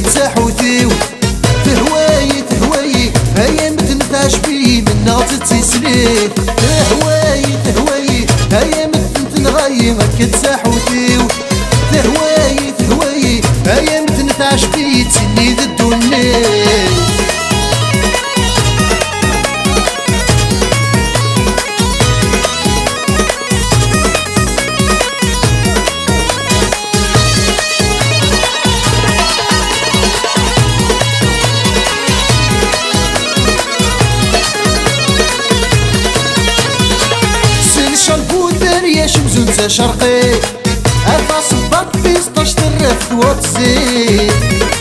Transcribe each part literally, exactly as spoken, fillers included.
كتساحوثيو تهواي تهواي هيا متنتاش بي من ناطة تسليت تهواي تهواي هيا متنتنغاي ما كتساحوثيو تهواي تهواي هيا متنتاش بي تسني ذا الدنيا شمزون شرقي أفا صباط بيسطاش ترف وتزيد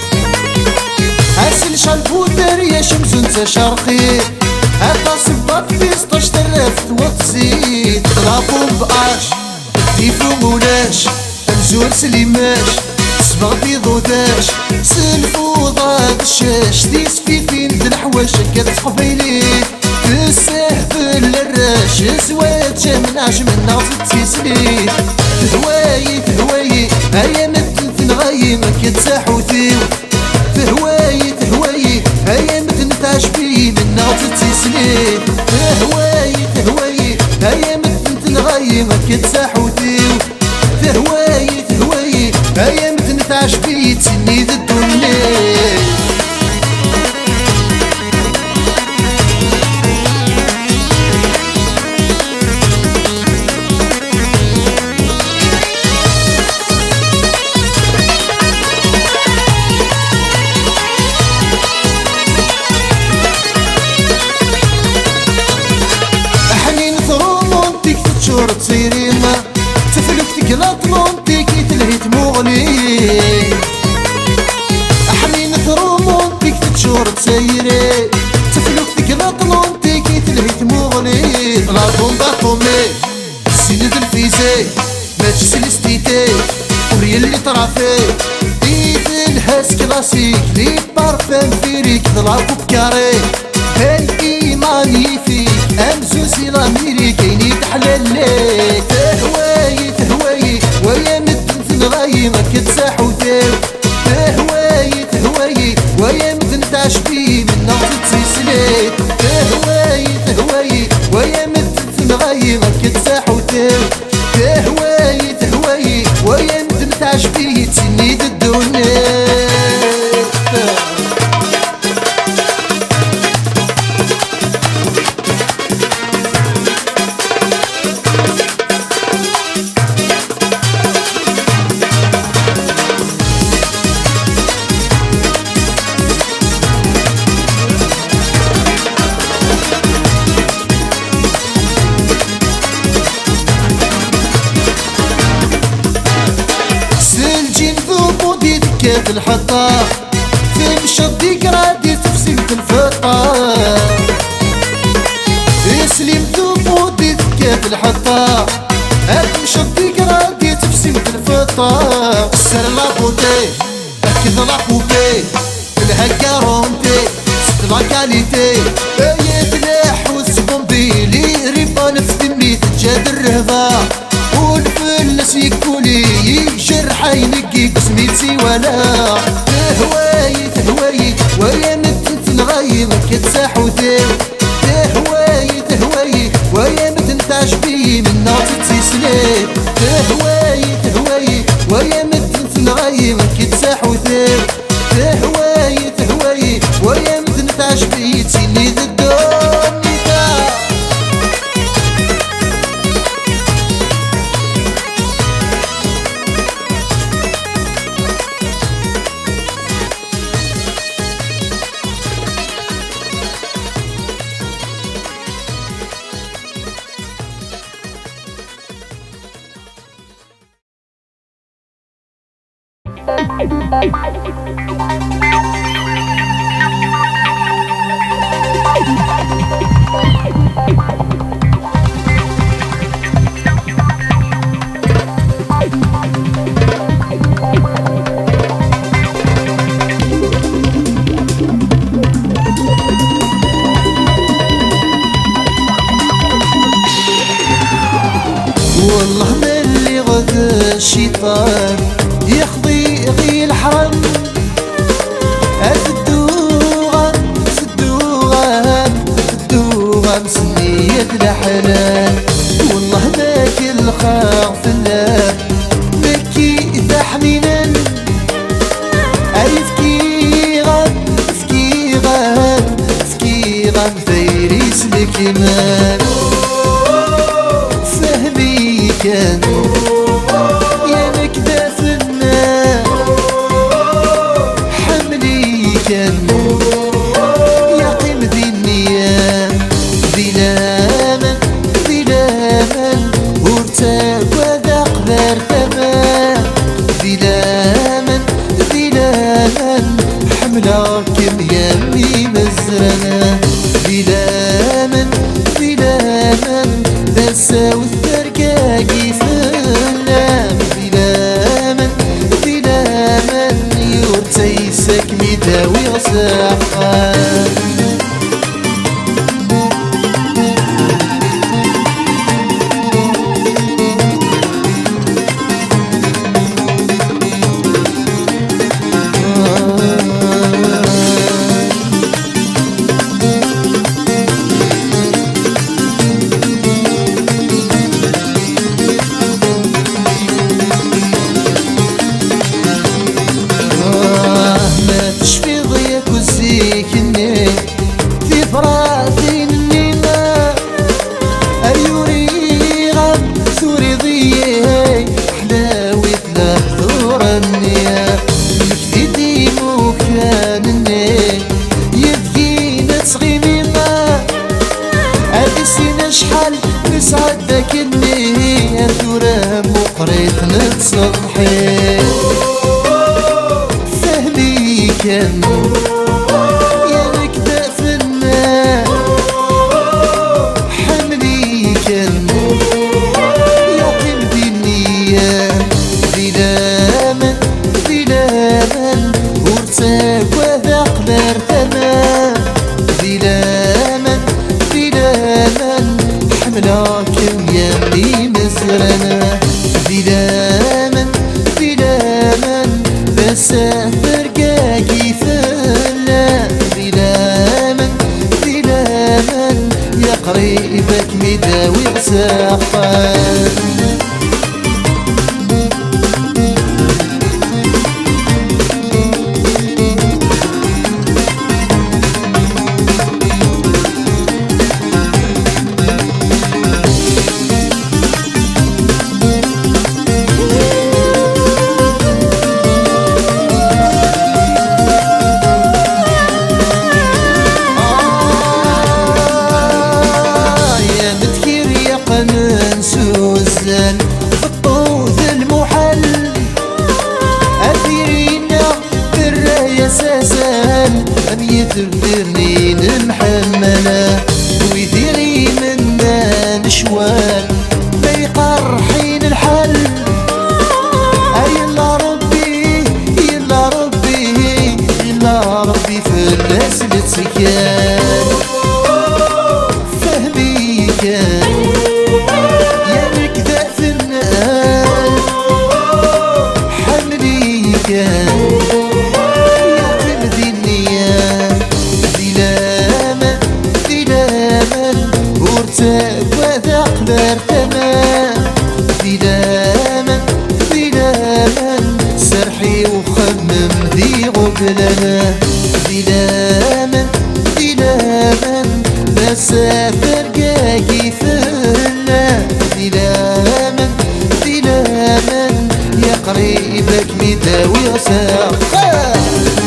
هاسل شالبو داريا شمزون شرقي أفا صباط بيسطاش ترف وتزيد ضربو بقاش ديفو مولاش أمزور سليماش سبغ بيضو داش سلفو ضاد الشاش دي سفيفين دالحواش كات قبيلي تسهبل الراش زواج من عجم الناس تسلي تهواي تهواي هيا متن تنغاي ما كتساحوثيو تهواي تهواي هيا متن تعجبي من ناس تسلي تهواي تهواي هيا متن تنغاي ما كتساحوثيو تهواي تهواي هيا متن تعجبي تسني ذا الدنيا تصيرينا تفلك تقلط مونتيكي تلهيت مغني حنين ثرومونتيك تتشور تسيري تفلك تقلط مونتيكي تلهيت مغني لا طومبا طومي سيد الفيزي ماتش سلستيتي وريا اللي طرافي ايد الهاس كلاسيك لي بارفان فيريك ضلعكو بكاري هاي ايماني فيك امزوزي لاميريكيني تحلل لي تهواي تهواي ويا مدن تنغاي ما كتساحوثيو تهواي تهواي ويا مدن تعجبي من ناطة تسليت تهواي تهواي ويا مدن تنغاي ما كتساحوثيو تهواي تهواي ويا مدن تعجبي تسني ذا الدنيا كيف الحطة في مشطي قرادي تفسيمة الفطة يسلم ذوبودي كيف الحطة هاد مشطي قرادي تفسيمة الفطة السر لابوتي أكيد لابوبي الهكارونتي ست لاكاليتي ايه فلاح والسبومبيلي ريبان في دمي تجاد الرهبة والفلس يكولي يجرح ينقي قسمي ولا تهواي تهواي ويا متن تنغاي ما كتساحوثيو تهواي تهواي ويا متن تعجبي من ناطة تسليت تهواي تهواي ويا متن تنغاي ما كتساحوثيو تهواي تهواي ويا متن تعجبي تسني ذا الدنيا والله من اللي غدا الشيطان يخضي غي الحرم أي فكيغان فكيغان فكيغان فيريس الكمان فهمي كان يا نكدة فنان حملي كان يا قيم ذي النيام ذي لامن ذي لامن ورتاك وذا قدر تمام ذي لامن ذي لامن حملك يمي مزرنا ذي لامن ذي لامن ذا ساوي الثرقاقي فلام ذي لامن ذي لامن يورتيسك ميداوي غساقان شحال نسعدك اني ثورة مقريت نتصلحي فهمي كان يا نكدة فنان حملي كان يا قلبي النيام ذي لامن ذي لامن ورتاك وذا قدر تمام ذي لامن ذي لامن حملاكم يمي مزرنا ذي لامن ذي لامن بس فرقاقي فلا ذي لامن ذي لامن يا قريبك مداوي غساقان في الطوث المحل أثيرينا بالراية ساسان أم يثبرني محملة ويثيري منا نشوان ما يقرحين الحل يلا ربي يلا ربي يلا ربي فلاس لتسكان فهمي كان وذا قدر تمام ذي لامن ذي لامن سرحي وخمم ذي غبلنا ذي لامن ذي لامن بس فرقاقي فلا ذي لامن ذي لامن يا قريبك مداوي غساقان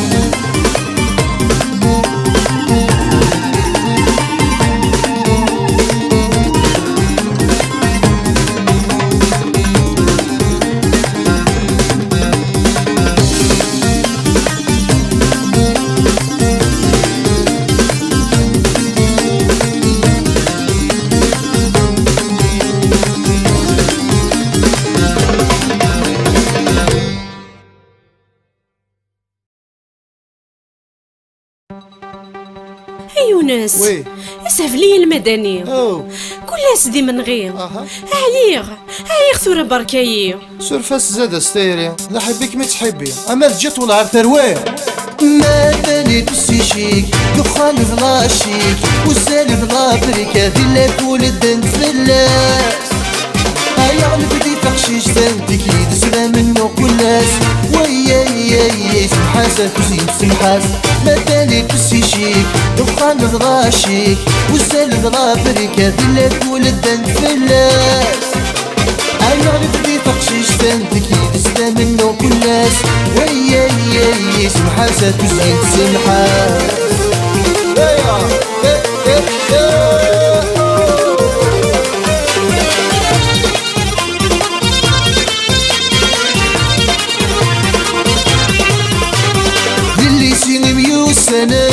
يونس وي اسعف لي المدني او كل سدي من غير اها عييغ عييغ ثورة بركايي سرفاس زاد ستيري لا حبيك ما تحبي اما جات ولا عرف ثرويه ما بالي تسيشيك دخان فلاشيك وسالف لافريكا في لابول الدن فلاس هيا غلب دي تخشيش تنتكي تسلى منو كل ناس ويا يا يا سمحاسة تزين سمحاس ما تاني تسي شيك دخان ضراشيك وزال ضرا بركة ذلك ولدان فلاس أنا غلبتي تقشيش تندك يدسنا منو كلاس ويا يا سمحاسة تزين سمحاس للي سيني ميو سنة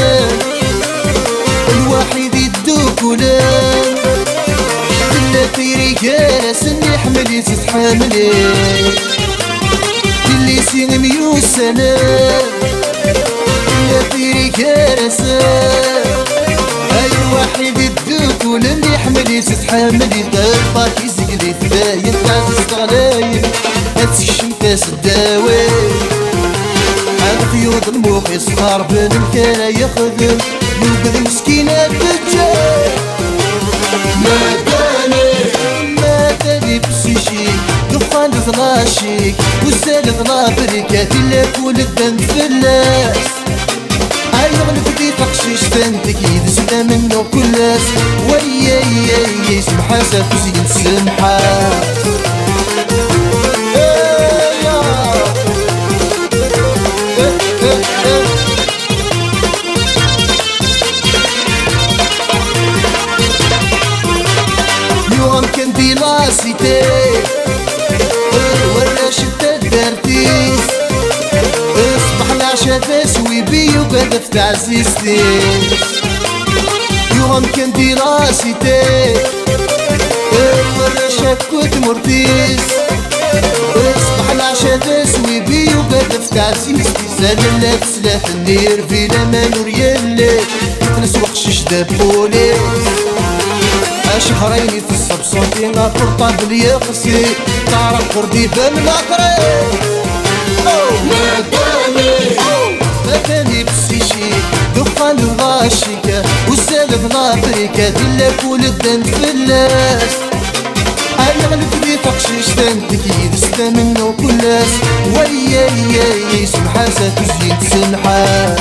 الواحد يدوك ولان إلا في رجالة سني حملي تتحاملي للي سيني ميو سنة إلا في رجالة أي واحد يدوك ولن يحملي تتحاملي طرفك يزقلي ثاين تاع تستغلاين هاتي الشمتاس الداوي خيوط الموخ يصغر بن كان يخدم يوقظ مسكينة الدجال ما تاني ما تاني بسيشيك دخان ثلاشيك وزال ثلا بركة لك ولدان فلاس أي غلبتي تقشيش تنتك يدسنا منو كلاس ويا يا سمحاسة تزين سمحاس يوم كان دي لاسيتي ولا شتا الدرتيس اصبح العشا تسوي بي وقاد في تعزيزتي يوم كان دي لاسيتي ولا شكوت مرتيس اصبح العشا تسوي بي وقاد في تعزيزتي سالنا تسلاح النير في لمان وريالك تنس وقشش دابولي شهرين في الصبصوتي نطرطا باليقسي تعرف قردي بن العقري ما تاني ما تاني بسيشي دخان الغاشيكا وزال بنافريكا دلك ولدان فلاس أنا غلبتي تقشيش تنتك يدسنا منو كلاس ويا يا سمحاسة تزين سمحاس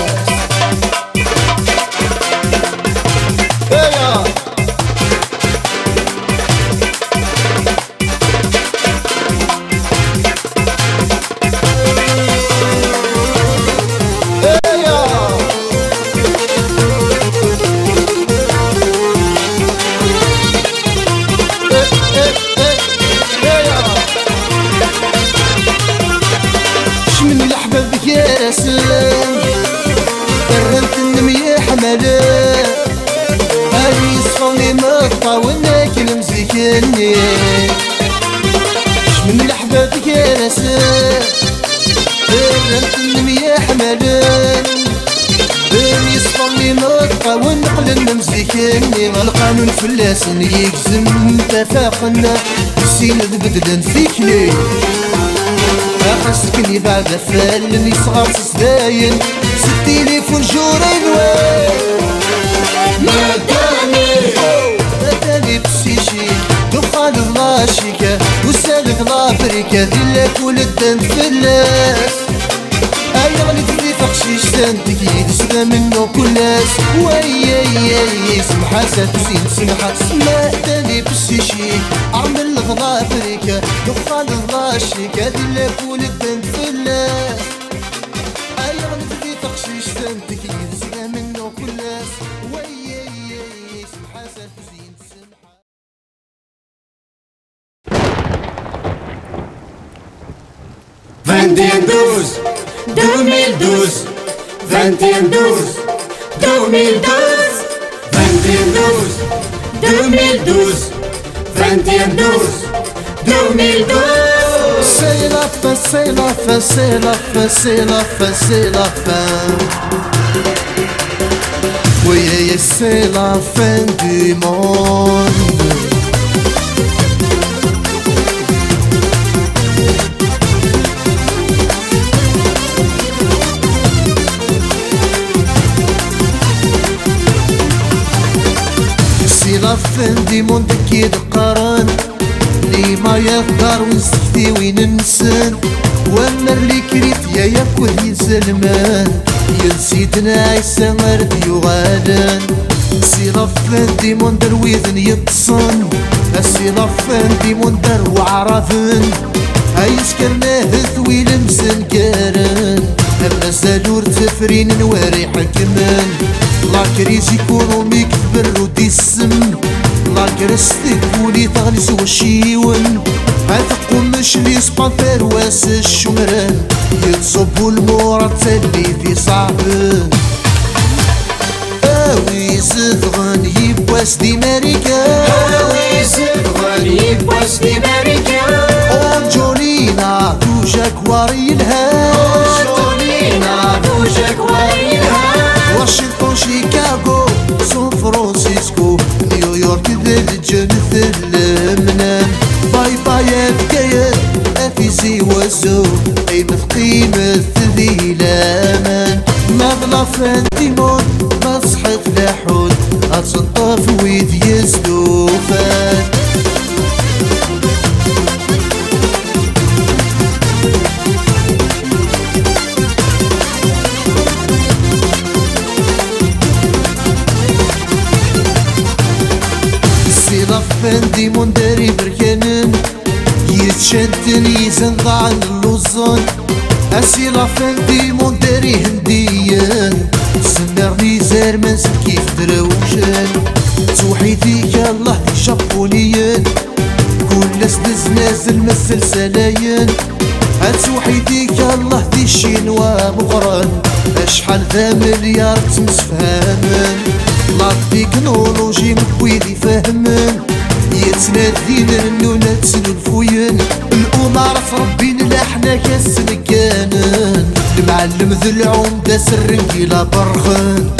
من الأحباب يا سلام قررت النمية حملان هاي يصفوني مقطع وناكل مزيكني من الأحباب يا سلام قررت النمية حملان هاي يصفوني مقطع ونقل مزيكني القانون فلاس يكزم تفاقنا السين بدلا فيكني خاصكني بعد فالني صغار سداين ست تليفون جورين وين ما تاني ما تاني بسيشي دخان الغاشيكا وسالك لافريكا ذلك ولدان فلاس أي غلبتي تقشيش تنتك يدسنا منو كلاس ويا يا سمحاسة تزين سمحاس ما تاني بسيشي عمل غلافريكا دخان الغاشيكا ذلك ولدان فلاس أي غلبتي تقشيش تنتك يدسنا منو كلاس ويا يا سمحاسة تزين سمحاس vingt et un douze deux mille douze vingt et un douze deux mille douze vingt et un douze deux mille douze vingt et un douze deux mille douze C'est la fin, c'est la fin, c'est la fin, c'est la fin, c'est la fin. Oui, c'est la fin du monde. la fin du monde كي القران اللي ما يقدر ويستفتي وين نسن وامر لي كريت يا ياكل يسلمان يا سيدنا عيسى غرد يغادن سي لفان دي مندر ويذن يتصن السي لفان دي مندر وعرفن هاي سكرناه ثويل مسنكرن اما سالور تفرين نواري حكمان لا كريز ايكونوميك تبرو دي السم لا كرستي تقولي تغلس وشيون هتقومش لي سبافير واس الشمران يتصبوا المورد تالي في صعبن هاوي زدغن يبواس دي ماريكا هاوي زدغن يبواس دي ماريكا أنجولينا توجك واريلها أنجولينا توجك واريلها واشنطن شيكاغو سان فرانسيسكو نيويورك ذل جنث اللمنان باي باي افكايات افيسي وزو قيمة قيمة ذي لامان مغلا فانتيمون ما صحت لحود أتصنطف ويد يزدوفان لفان دي مندري بركانن يتشدن يزنضع اللوزن اسي لفان دي مندري هنديان سمرني زار منسل كيف دروجان توحيدي يالله دي جابونيان كل سدز نازل مثل سلاين هتوحيدي يالله دي شينوا مغران اشحال ذا مليار تمسفهمن لا تكنولوجي مكويدي فهمن يتنادين النونة تنفوين الأمارة ربين لحنا كالسنكانن المعلم ذو العمدة سرنكي لا برخن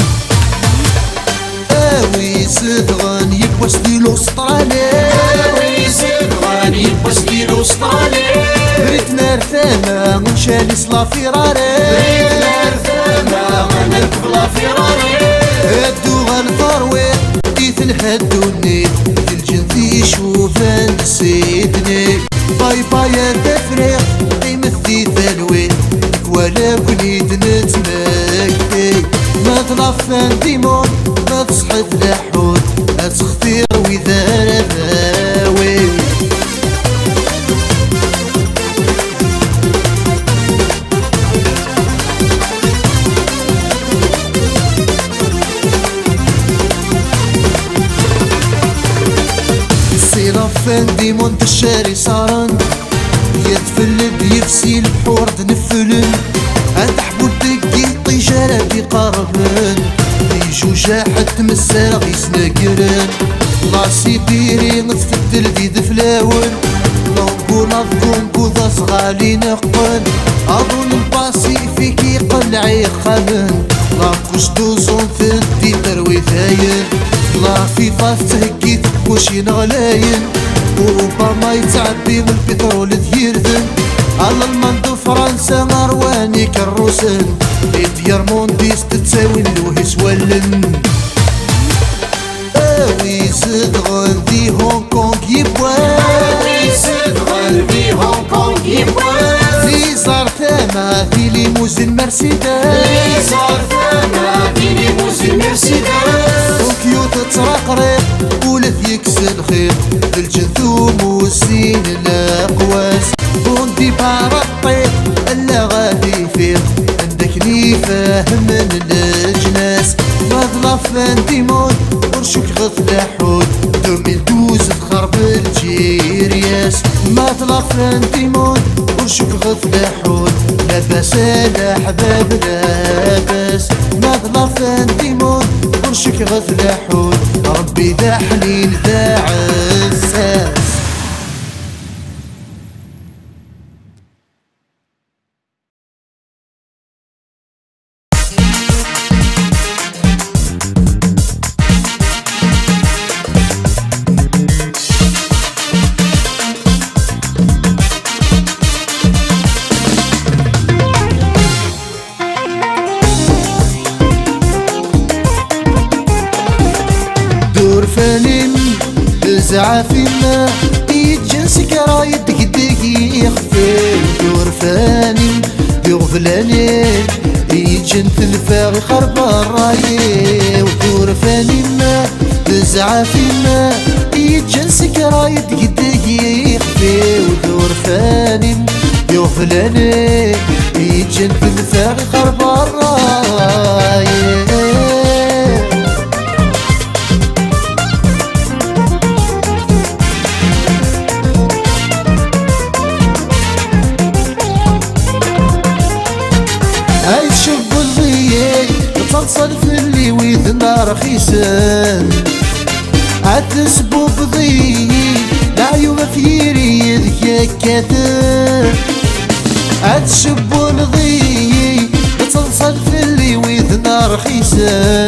آوي زدغن يبواس ديلو سطرالي آوي زدغن يبواس ديلو سطرالي ريت نار ثاما منشالي صلا فيراري ريت نار ثاما غنركب لا فيراري هدو غنفروي ديثن هدو النيت الجنثي شوفان سيدني باي باي تفريق قيمة ذي ثانوين ولا كنيد نتماكتي ما تلفان ديمون ما تصحف لحود هتختير وإذا رفاوي لفان دي مونت الشاري صارن يتفلد يفسي البحور تنفلن هتحبو الدقي طيجارة بقربن يجو جاحد تمسار يسناقرن لا سيديري نتفدل دي دفلاون لونكو نظونكو ذا صغالي نقن اظن الباسي فيك يقلع يخمن لا كوش دوزون فدي تروي ثاين لا في فاس تهكيت وشي نغلاين أوروبا ما يتعبي من البترول ديردن ألمان دو فرنسا غرواني كالروسن ديار مونديس تتساوي الوهس ولن آوي زدغن دي هونغ كونغ يبوان آوي زدغن دي هونغ كونغ يبوان في صار ثاما في ليموزين مرسيدس في صار ثاما في ليموزين مرسيدس طوكيو تترقرق ولث يكسل خير الجنثوم والسين الاقواس بوندي بارطيق الا غادي فيق عندك لي فاهم من الجناس مظلة فانديمون ورشك غث حود دوميل دوز تخرب الجيرياس مظلة فانديمون ورشك غث حود لاباس الاحباب لاباس مظلة فانديمون ورشك غث حود ربي ذا حنين ذا عساس فانين زعافينا يتجنسك رايدك دقي يخفي دور ثورفاني يغفلاني يجن تلفاغي خرب الراي وثورفاني ما بزعافي ما يجن سكرايد قدي يخفي وثورفاني يغفلاني يجن تلفاغي خرب الراي تصل في اللي ويثنا رخيسا عتسبو بضي العيوب في ريدك كثر عتشبو نضي تصل في اللي ويثنا رخيسا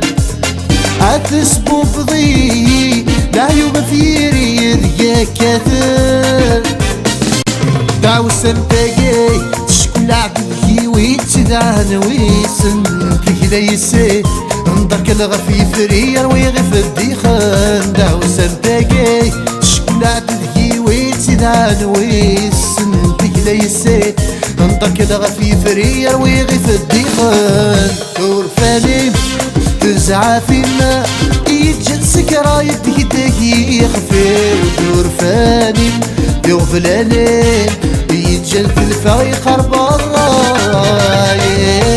عتسبو بضي العيوب في ريدك كثر دعو سنتاقي تشكل عبدكي ويتدعن ويسن ليسي نضرك الغفيف ريا ويغف الديخان دعو سنتاقي شكون عددكي ويتسدعان ويسن بك ليسي نضرك الغفيف ريا ويغف الديخان ثورفاني تزعى فيما يتجنسك رايد يدك يخفي وثورفاني يغفلاني يتجن في الفاي خرب الراي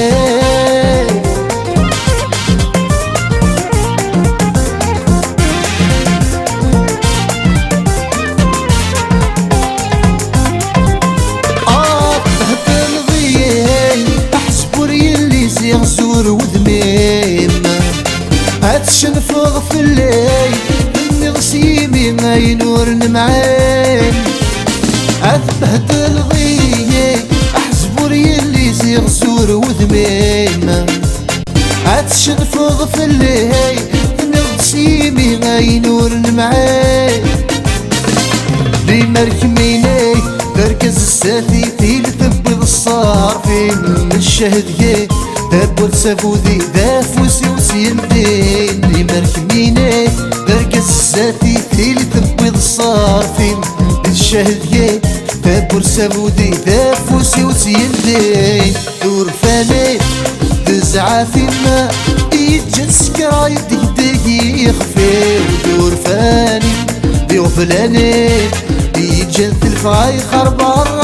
غزور وذميم هتشنفغ في الليل مني غسيمي ما ينور نمعين هتبهدل ضيي احزبور يلي زي غزور وذميم هتشنفغ في الليل مني غسيمي ما ينور نمعين لي مركميني بركز الساثي في لثبض الصار فين الشهد جي تبول سفوذي ذا فوسي وسيمدين لي مركميني بركز الساثي في لثبض الصار فين الشهد جي تبول سفوذي ذا فوسي وسيمدين ثورفاني تزعى فيما يتجنسك رايد يدي يخفي وثورفاني بيغفلاني يجن تلفاي خرب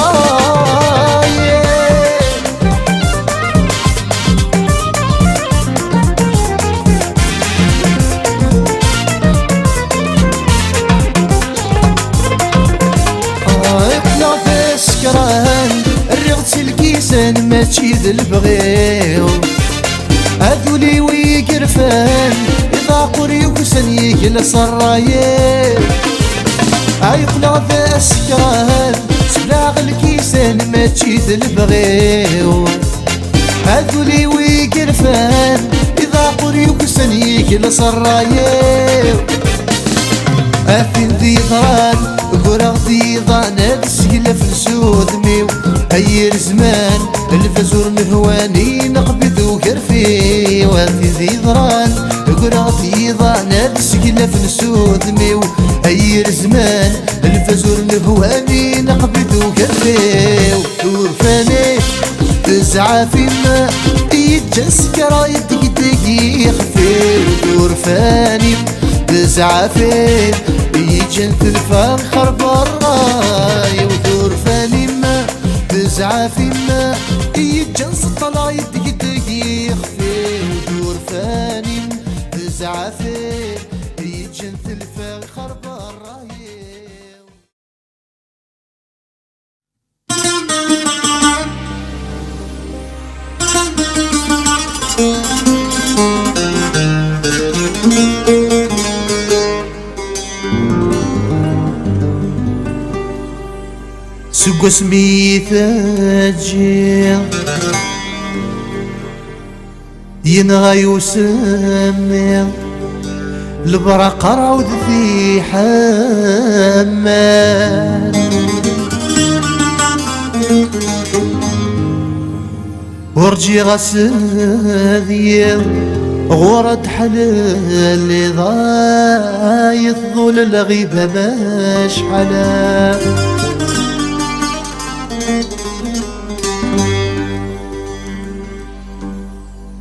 الراي اقنع في سكران الرغت الكيسان ماشي ذا البغيو هذولي ويقرفان إذا قري وكسن يجلس الرايل يقلع ذا سكران سبلاغ الكيسان ما تشيد البغيو هذولي ويقرفان إذا قري وكسن يجلس الرايل أثين ذي ضران قرغ ذي ضان السيلة في السودميو هير زمان الفزور مهواني نقبض وكرفي وأثين ذي ضران قرغ ذي ضان السيلة في السودميو هير زمان الفزور مهواني نقبض وكرفي وثورفاني تزعى فيما يتجنسك رايد يدك يخفي وثورفاني تزعى فيه يجن تلفان خرب الراي وثورفاني ما تزعى فيما يجن سطلا يدك يخفي وثورفاني تزعى فيه يجن تلفان خرب الراي سوق سميثاجي ينغى يسمي البرق راود في حمان ورجي غساذي غورد حلال ضايث ظل الغيبة ماش حلال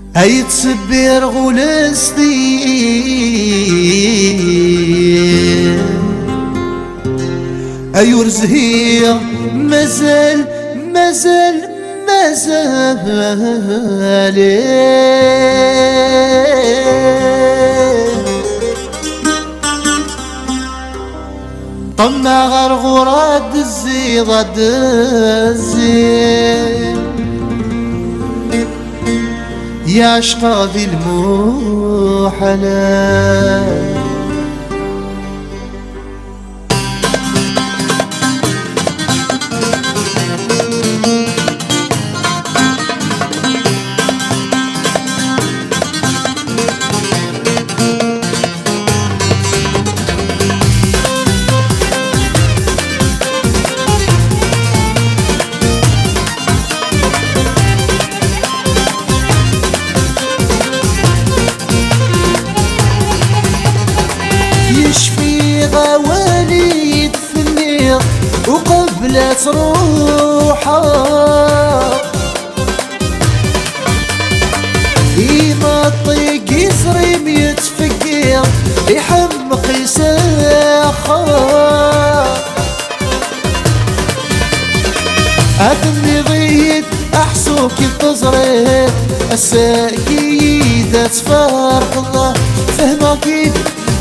هاي تسبير غولستي ايور زهير مازال مازال مازال طمع غرغرات الزيضة الزين يا عشقا ذي الموحلات غواليد في النير وقبلت روحها ينطق يزرم يتفكر يحمق يساخا هذا ضيد احسو كيف تزرد الساكيدة تفارق الله فهمه كيف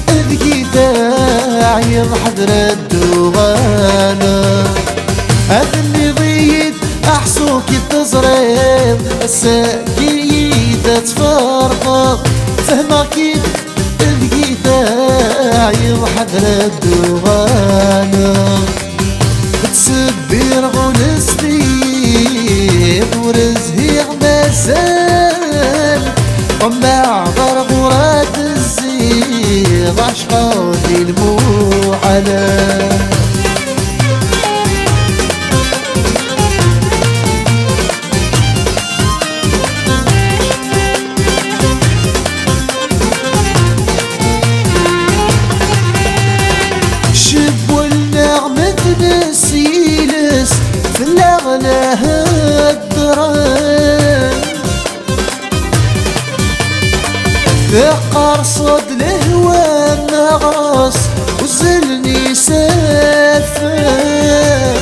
داعي حضر الدغانة هذا اللي ضيد احسو كي تزريب الساكيدة تفرقق فهمه كيف تلقي داعي حضر الدغانة تسبير غولستي ورزهيغ مازال طمع غرغرات الزيغ عشقا ذي الموحلات شب والنغمة نسيلس في الأغلى هالدران ثقر صد الهوى نغرس وزلني سافر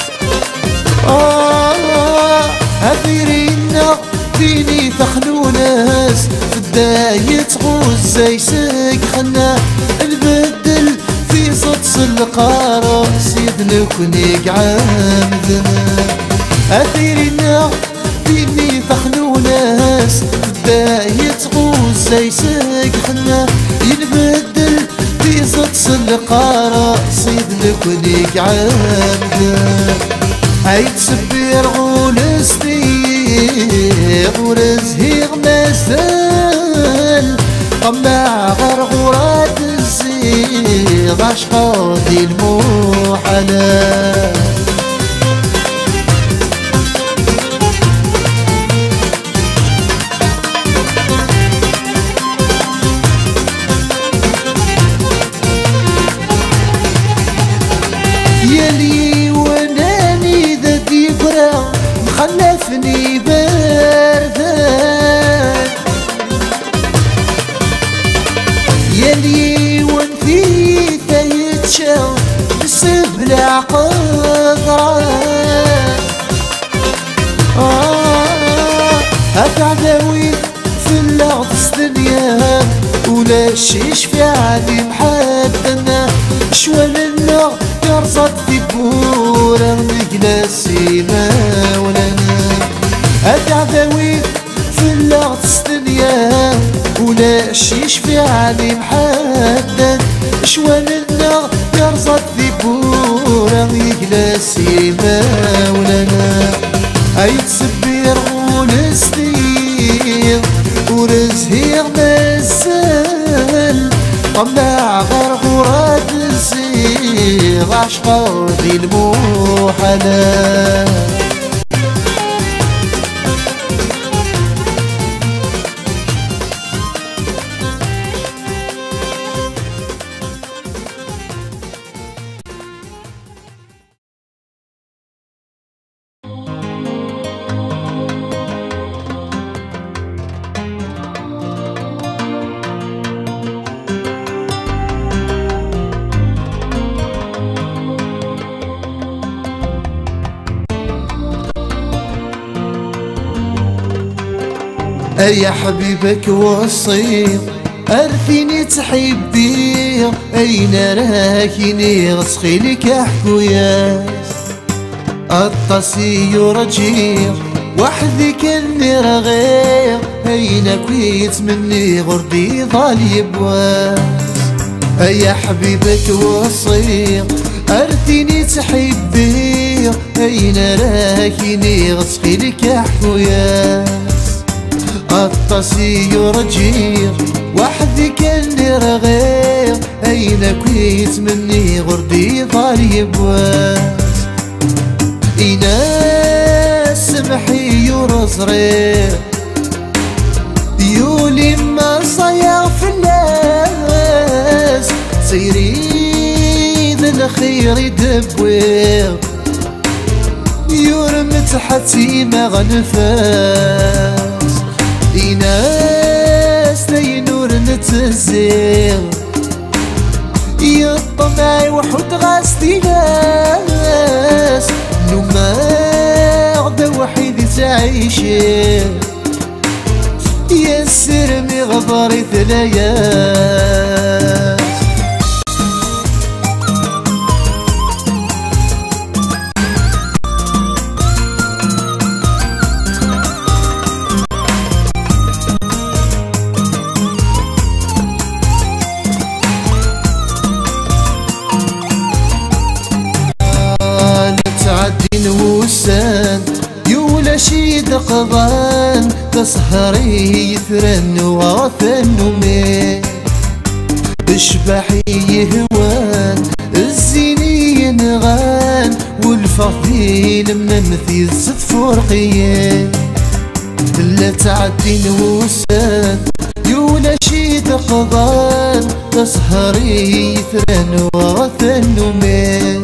آه هذيرينا فيني تخلو ناس في الداية غزة يسق خنا نبدل في صدس القارة سيدنا كنيق عامدنا هذيرينا فيني تخلو ناس في الداية غزة يسق خنا ينبدل في صدس القارة سيدنا كنيق عامدنا هاي تسبير غولستي ورزهيغ مازال طمع غرغرات الزيغ عشقا ذي الموحلات يلي وناني ذات يقرا مخلفني باردان يلي ونثي تيتشا بسبلع قدران آه هتعداوي في الأرض الدنيا ولا شي شفعني محدنا شوى منا يرصد في بورا نجلسي ما ولنا هتعداوي في الأرض الدنيا ولا شي شفعني محدد شوى منا يرصد في بورا نجلسي ما ولنا هاي تسبير غولستي ورزهيغ مازال طمع غرغرات الزيغ عشقا ذي الموحلات يا حبيبك وصير أرثيني تحبي أين راكيني غسخيلك حكوياس الطاسي يرجير وحدي كني رغير أين كويت مني غردي ضال يبواس يا حبيبك وصير أرثيني تحبي أين راكيني غسخيلك حكوياس الطاسي يرجير وحدي كني رغير أين كويت مني غردي ضال يبواس إناس سمحي يرزرير يولي ما صيغ في الناس سيري ذا الخير يدبوير يرمت حتي ما غنفاس إناس تينور نتزير يطمعي وحد غاستي ناس نوما غدا وحيد تعيشي يا سرمي غضري ثلايات وسان يولا شي دقضان تسهري يثرن وغثن ومين اشبحي يهوان الزيني ينغان والفضيل ممثيل ست فرقيين لا تعدين وسان يولا شي دقضان تسهري يثرن وغثن ومين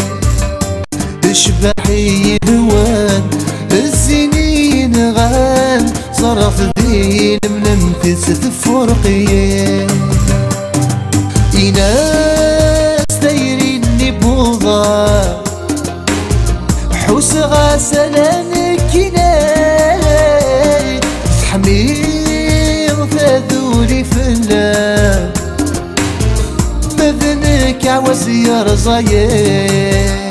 اشبحي يهوان الزينين غان صرف دين من ست فرقيين إناس دايريني بوضا حوس غاسلان كناي تحمير ثاذولي فلا مذنك عوز يرزايين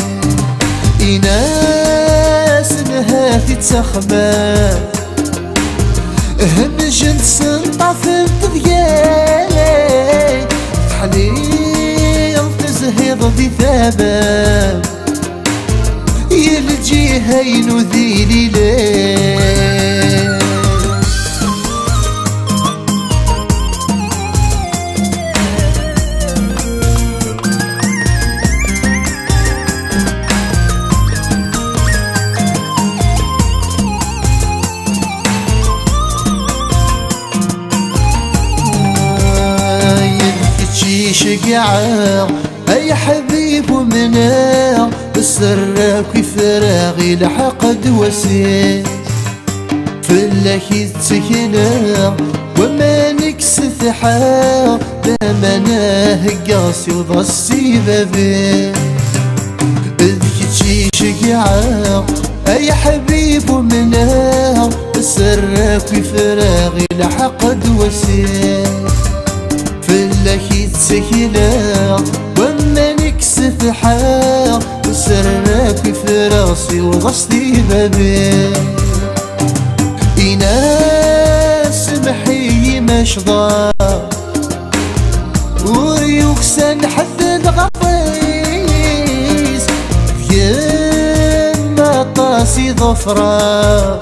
إناس نهاثي تسخمان همجن سنطف الضياي تحليل تزهيض ذي ثابان يلجي هينو ذي ليلين شقعة أي حبيب ومناع بالسراك وفراغي لحقد وسيل فلاكي تكنا وما نكسث حار دامنا هقاصي وضصي بابين اذكي شقعة أي حبيب ومناع بالسراك وفراغي لحقد وسيل فلاكي تسكنا وما نكسف حار وسراك في راسي وغصتي بابين إناس سمحي مشضى ويكسن حد الغطيس يما طاسي ظفرة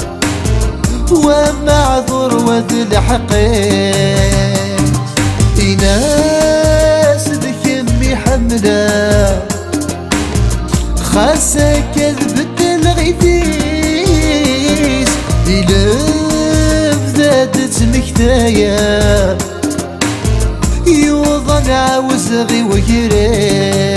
ومعذور وذل حقيس إناس بكمي حملة خاصة كذبت الغيثيس إلف ذاتت مكتايا يوضن عاوز غي ويريس